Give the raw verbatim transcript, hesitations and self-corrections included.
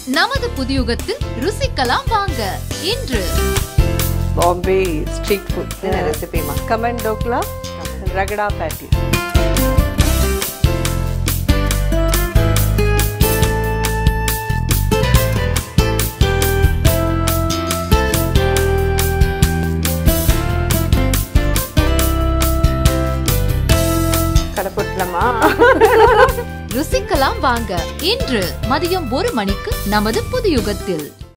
நமது புதியுகத்தில் ருசிக்கலாம் வாங்க. இன்று பாம்பே ஸ்ட்ரீட் ஃபுட் ரெசிபி மா கமன் டோக்லா ரகடா பேட்டி. கடப்பட்டலமா ருசிக்கலாம் வாங்க. இன்று மதியம் ஒரு மணிக்கு நமது புதியுகத்தில்.